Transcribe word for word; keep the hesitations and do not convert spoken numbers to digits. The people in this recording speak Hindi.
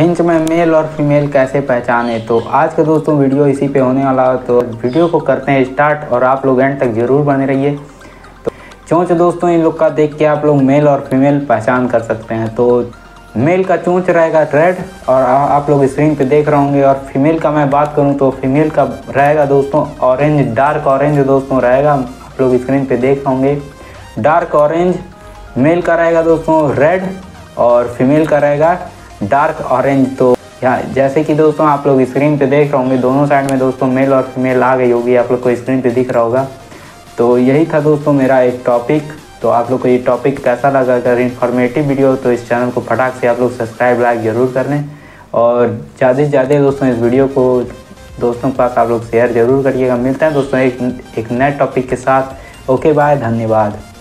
फिंच में मेल और फीमेल कैसे पहचाने। तो आज का दोस्तों वीडियो इसी पे होने वाला है, तो वीडियो को करते हैं स्टार्ट और आप लोग एंड तक ज़रूर बने रहिए। तो चोंच दोस्तों इन लोग का देख के आप लोग मेल और फीमेल पहचान कर सकते हैं। तो मेल का चोंच रहेगा रेड और आप लोग स्क्रीन पे देख रहे होंगे, और फीमेल का मैं बात करूं तो फीमेल का रहेगा दोस्तों ऑरेंज, डार्क ऑरेंज दोस्तों रहेगा, आप लोग स्क्रीन पे देख रहे होंगे डार्क ऑरेंज। मेल का रहेगा दोस्तों रेड और फीमेल का रहेगा डार्क ऑरेंज। तो यहाँ जैसे कि दोस्तों आप लोग स्क्रीन पे देख रहे होंगे, दोनों साइड में दोस्तों मेल और फीमेल आ गई होगी, आप लोग को स्क्रीन पे दिख रहा होगा। तो यही था दोस्तों मेरा एक टॉपिक। तो आप लोग को ये टॉपिक कैसा लगा, अगर इन्फॉर्मेटिव वीडियो तो इस चैनल को फटाक से आप लोग सब्सक्राइब लाइक ज़रूर कर लें, और ज़्यादा से ज़्यादा दोस्तों इस वीडियो को दोस्तों के पास आप लोग शेयर ज़रूर करिएगा। मिलते हैं दोस्तों एक एक नए टॉपिक के साथ। ओके बाय, धन्यवाद।